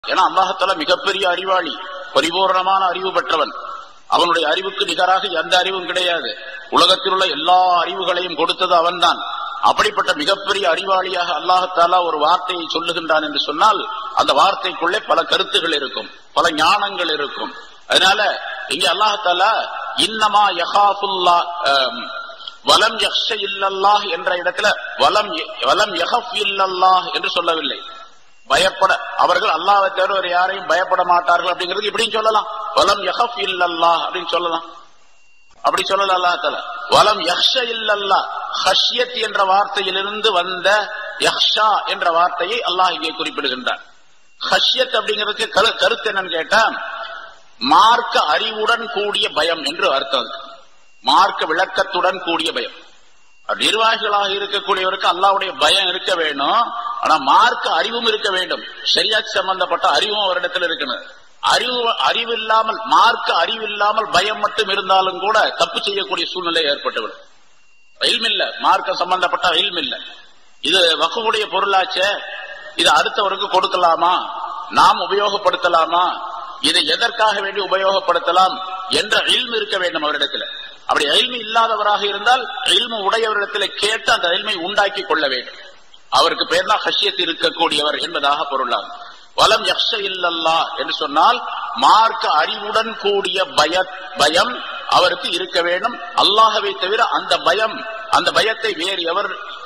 ஏன்னா அல்லாஹ்தாலா மிகப்பெரிய அறிவாளி, பரிபூர்ணமான அறிவு பெற்றவன். அவனுடைய அறிவுக்கு நிகராக எந்த அறிவும் கிடையாது. உலகத்தில் உள்ள எல்லா அறிவுகளையும் கொடுத்தது அவன்தான். அப்படிப்பட்ட மிகப்பெரிய அறிவாளியாக அல்லாஹ்தாலா ஒரு வார்த்தையை சொல்லுகின்றான் என்று சொன்னால் அந்த வார்த்தைக்குள்ளே பல கருத்துகள் இருக்கும், பல ஞானங்கள் இருக்கும். அதனால இங்க அல்லாஹ்தாலா இன்னமா யஹாஃபுல்லா வலம் யக்ஷ இல்லல்லாஹ் என்ற இடத்துல வலம் யஹஃப் இல்லல்லாஹ் என்று சொல்லவில்லை. பயப்பட அவர்கள் அல்லாஹ்வை தவிர வேறு யாரையும் பயப்பட மாட்டார்கள் அப்படிங்கிறது இப்படின்னு சொல்லலாம். வலம் யஹஃப் இல்லல்லாஹ் அப்படின்னு சொல்லலாம். அப்படி சொல்லல அல்லாஹ் தஆலா. வலம் யக்ஷ இல்லல்லாஹ், ஹஷ்யத் என்ற வார்த்தையிலிருந்து வந்த யக்ஷா என்ற வார்த்தையை அல்லாஹ் இங்கே குறிப்பிடுகின்றான். ஹஷ்யத் அப்படிங்கிறதுக்கு கருத்து என்னன்னு கேட்டா மார்க்க அறிவுடன் கூடிய பயம் என்று அர்த்தம். மார்க்க விளக்கத்துடன் கூடிய பயம். நிர்வாகிகளாக இருக்கக்கூடியவருக்கு அல்லாஹ்வுடைய பயம் இருக்க வேணும். ஆனா மார்க்க அறிவும் இருக்க வேண்டும். ஷரியத் சம்பந்தப்பட்ட அறிவும் அவரிடத்தில் இருக்கணும். அறிவில்லாமல் மார்க்க அறிவில்லாமல் பயம் மட்டும் இருந்தாலும் கூட தப்பு செய்யக்கூடிய சூழ்நிலை ஏற்பட்டுவிடும். இல்ம் இல்ல, மார்க்க சம்பந்தப்பட்ட இல்ம் இல்ல. இது வக்ஃபுடைய பொருளாச்சே, இது அடுத்தவருக்கு கொடுக்கலாமா, நாம் உபயோகப்படுத்தலாமா, இதை எதற்காக வேண்டி உபயோகப்படுத்தலாம் என்ற இல்ம் இருக்க வேண்டும் அவரிடத்தில். அப்படி இல்மு இல்லாதவராக இருந்தால் இல்மு உடையவரிடத்தில் கேட்டு அந்த இல்மை உண்டாக்கி கொள்ள வேண்டும். அவருக்கு பேர் தான் ஹஷ்யத் இருக்கக்கூடியவர் என்பதாக பொருளாகும். வலம் யக்ஷ இல்லல்லாஹ் என்று சொன்னால் மார்க்க அறிவுடன் கூடிய பயம் அவருக்கு இருக்க வேண்டும். அல்லாஹ்வை தவிர அந்த பயத்தை வேறு எவர்,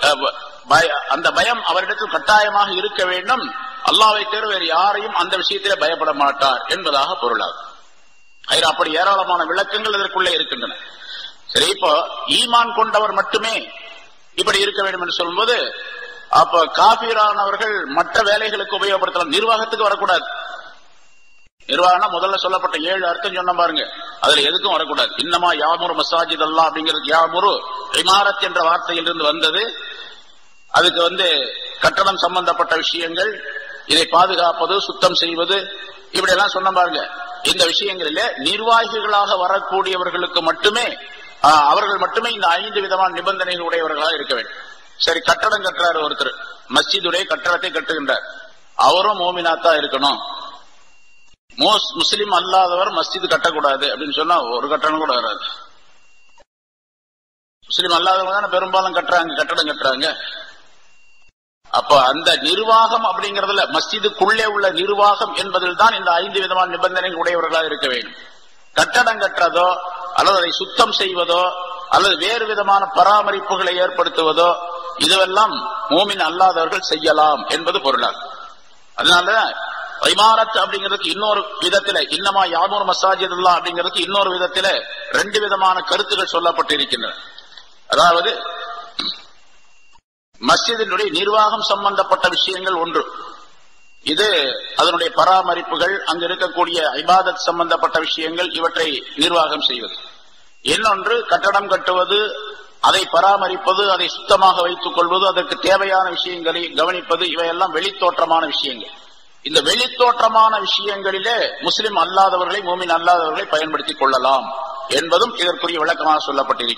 அந்த பயம் அவரிடத்தில் கட்டாயமாக இருக்க வேண்டும். அல்லாஹ்வை தவிர வேறு யாரையும் அந்த விஷயத்திலே பயப்பட மாட்டார் என்பதாக பொருளாகும். அப்படி ஏராளமான விளக்கங்கள் இதற்குள்ளே இருக்கின்றன. சரி, இப்போ ஈமான் கொண்டவர் மட்டுமே இப்படி இருக்க வேண்டும் என்று சொல்லும்போது அப்ப காபீரானவர்கள் மற்ற வேலைகளுக்கு உபயோகப்படுத்தலாம், நிர்வாகத்துக்கு வரக்கூடாது. நிர்வாகம் முதல்ல சொல்லப்பட்ட 7 அர்த்தம் சொன்ன பாருங்க, அதுல எதுக்கும் வரக்கூடாது. இன்னமா யாமுரு மசாஜித் அல்லாஹ் அப்படிங்கிறது யாமுரு இமாரத் என்ற வார்த்தையிலிருந்து வந்தது. அதுக்கு கட்டடம் சம்பந்தப்பட்ட விஷயங்கள், இதை பாதுகாப்பது, சுத்தம் செய்வது, இப்படி எல்லாம் சொன்ன பாருங்க. இந்த விஷயங்களிலே நிர்வாகிகளாக வரக்கூடியவர்களுக்கு மட்டுமே அவர்கள் மட்டுமே இந்த 5 விதமான நிபந்தனைகள் உடையவர்களாக இருக்க வேண்டும். சரி, கட்டடம் கட்டுறாரு ஒருத்தர், மஸ்ஜிதுடைய கட்டடத்தை கட்டுகின்றார், அவரும் மோமினாத்தா இருக்கணும். முஸ்லிம் அல்லாதவர் மஸ்ஜிது கட்டக்கூடாது அப்படின்னு சொன்னா ஒரு கட்டணம் கூட வராது. முஸ்லிம் அல்லாதவங்க தானே பெரும்பாலும் கட்டடம் கட்டுறாங்க. அப்ப அந்த நிர்வாகம் அப்படிங்கறதுல மஸ்ஜிதுக்குள்ளே உள்ள நிர்வாகம் என்பதில் தான் இந்த 5 விதமான நிபந்தனைகள் உடையவர்களாக இருக்க வேண்டும். கட்டடம் கட்டுறதோ அல்லது அதை சுத்தம் செய்வதோ அல்லது வேறு விதமான பராமரிப்புகளை ஏற்படுத்துவதோ இதுவெல்லாம் மூமின் அல்லாதவர்கள் செய்யலாம் என்பது பொருளாகும். அதனால இமாரத் அப்படிங்கிறதுக்கு இன்னொரு விதத்தில இன்னமா யாமுரு மசாஜித் அல்லாஹ் அப்படிங்கிறதுக்கு இன்னொரு விதத்தில 2 விதமான கருத்துக்கள் சொல்லப்பட்டிருக்கின்றன. அதாவது மஸ்ஜிதினுடைய நிர்வாகம் சம்பந்தப்பட்ட விஷயங்கள் ஒன்று, இது அதனுடைய பராமரிப்புகள், அங்கு இருக்கக்கூடிய இபாதத் சம்பந்தப்பட்ட விஷயங்கள், இவற்றை நிர்வாகம் செய்வது. இன்னொன்று கட்டடம் கட்டுவது, அதை பராமரிப்பது, அதை சுத்தமாக வைத்துக் கொள்வது, அதற்கு தேவையான விஷயங்களை கவனிப்பது, இவையெல்லாம் வெளித்தோற்றமான விஷயங்கள். இந்த வெளித்தோற்றமான விஷயங்களிலே முஸ்லிம் அல்லாதவர்களை மூமின் அல்லாதவர்களை பயன்படுத்திக் கொள்ளலாம் என்பதும் இதற்குரிய விளக்கமாக சொல்லப்பட்டிருக்கிறது.